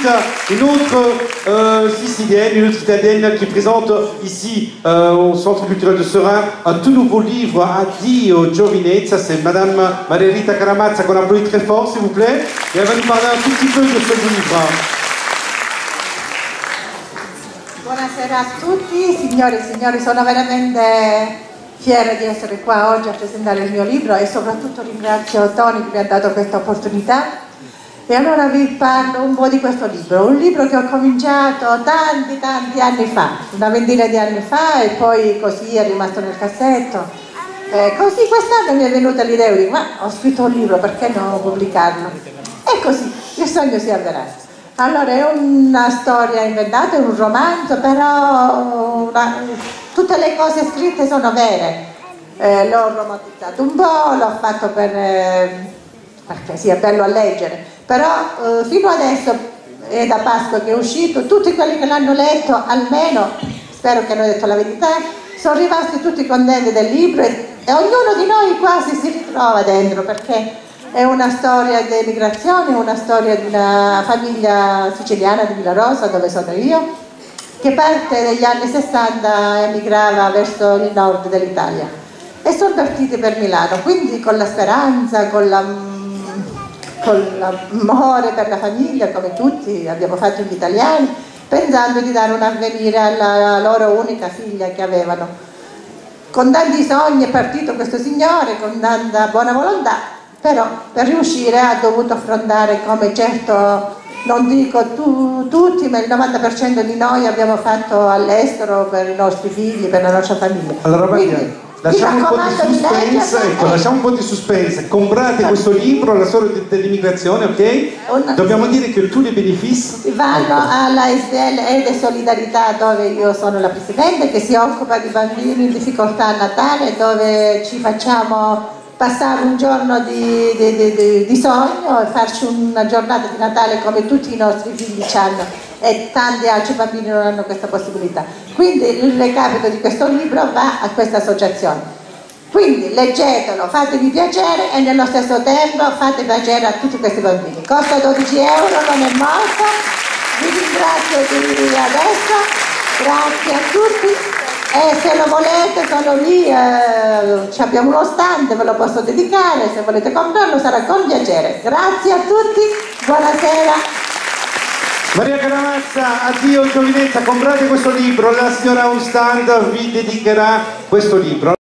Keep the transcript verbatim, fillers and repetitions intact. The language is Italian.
une autre euh, Sicilienne, une autre Italienne qui présente ici euh, au Centre culturel de Seraing un tout nouveau livre, Addio Giovinezza. C'est Madame Margherita Caramazza qu'on applaudit très fort, s'il vous plaît. Et elle va nous parler un tout petit peu de ce livre. Buonasera a tutti, signore e signori, sono veramente fiera di essere qua oggi a presentare il mio libro e soprattutto ringrazio Tony che mi ha dato questa opportunità. E allora vi parlo un po' di questo libro, un libro che ho cominciato tanti tanti anni fa, una ventina di anni fa, e poi così è rimasto nel cassetto. Eh, così quest'anno mi è venuta l'idea di ma ho scritto un libro, perché non pubblicarlo? E così il sogno si avverrà. Allora è una storia inventata, è un romanzo, però una, tutte le cose scritte sono vere. Eh, l'ho romanzizzato un po', l'ho fatto per, eh, perché sia bello a leggere, però eh, fino adesso è da Pasqua che è uscito, tutti quelli che l'hanno letto, almeno, spero che hanno detto la verità, sono rimasti tutti contenti del libro e, e ognuno di noi quasi si ritrova dentro, perché è una storia di emigrazione, una storia di una famiglia siciliana di Villarosa, dove sono io, che parte degli anni sessanta emigrava verso il nord dell'Italia e sono partiti per Milano, quindi con la speranza, con la, con l'amore per la famiglia, come tutti abbiamo fatto gli italiani, pensando di dare un avvenire alla loro unica figlia che avevano. Con tanti sogni è partito questo signore, con tanta buona volontà, però per riuscire ha dovuto affrontare, come certo non dico tu, tutti, ma il novanta per cento di noi abbiamo fatto all'estero per i nostri figli, per la nostra famiglia. Allora, Maria, lasciamo un po' di suspense, ecco, lasciamo un po' di suspense. Comprate questo libro, la storia dell'immigrazione, ok? Una, Dobbiamo sì. dire che tutti i benefici vanno ecco. alla S D L Ede Solidarietà, dove io sono la presidente, che si occupa di bambini in difficoltà a Natale, dove ci facciamo passare un giorno di, di, di, di, di sogno e farci una giornata di Natale come tutti i nostri figli hanno, e tanti altri bambini non hanno questa possibilità. Quindi il recapito di questo libro va a questa associazione. Quindi leggetelo, fatevi piacere e nello stesso tempo fate piacere a tutti questi bambini. Costa dodici euro, non è molto. Vi ringrazio di adesso, grazie a tutti. E se lo volete sono lì, eh, abbiamo uno stand, ve lo posso dedicare, se volete comprarlo sarà con piacere. Grazie a tutti, buonasera. Maria Caramazza, Addio Giovinezza, comprate questo libro, la signora ha un stand, vi dedicherà questo libro.